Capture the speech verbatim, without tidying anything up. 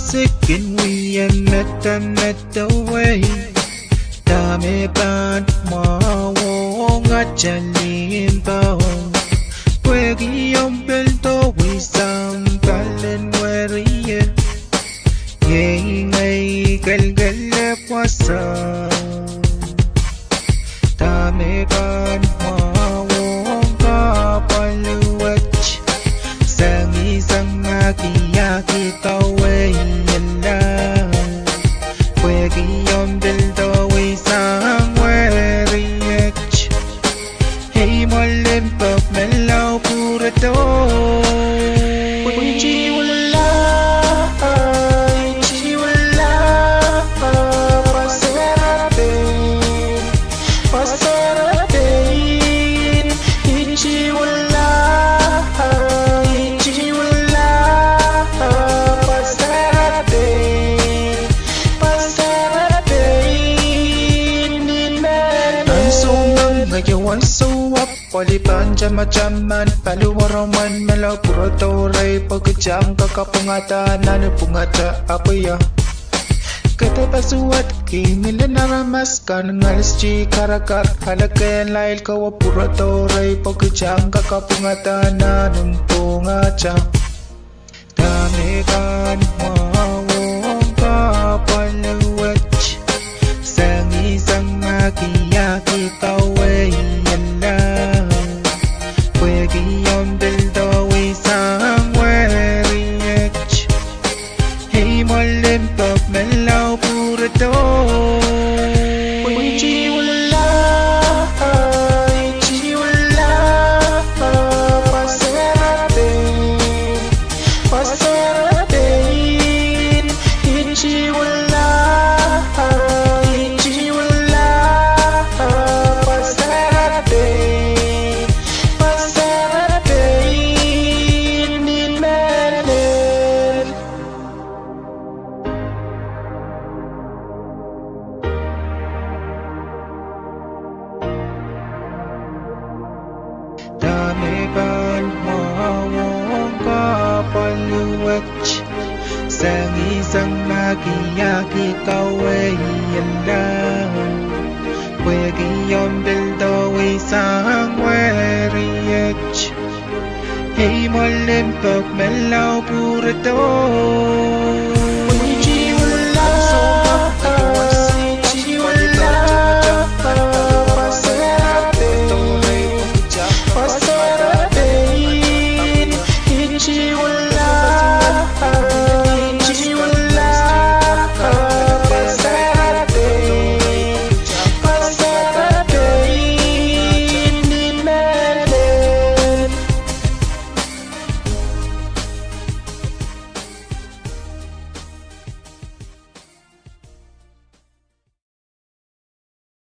second we had met and met away. Dame bad ma wo nga chalim bao. Wegi yom belto we sang kalen weriye. Ye ngay gal gal pasa. Dame bad ma wo nga paluwach. Sangi sang aki aki kawe yalla. Wegi yom belto we sang weriyach. Hey molim pop mellow pura to. Wichi wala, wichi wala, pasarate, pasarate. Wichi wala, wichi wala, pasarate, pasarate. I'm so numb like you want so up. Polipan jama-jaman, paluwaraman, malaw puro toray. Pagkajam kakapungata, nanapungata, apa ya? Kata pasuat, kinila naramas ka ng alas G karakar. Halakayan lail kawa puro toray. Pagkajam kakapungata, nanapungata. Dami kan mawawang kapaluwach. Sang isang makiyaki kaway yala. Wegi yom beldo we sang weriyach. Hey molim pop mellow pura to. Wichi wala, wichi wala, pasarate, pasarate. Wichi wala, wichi wala, pasarate. Dami ban mawawang kapaluwach. Sang isang nakiyaki kaway yala. Wegi yom beldo we sang weriyach. Hey molim pop mellow pura to.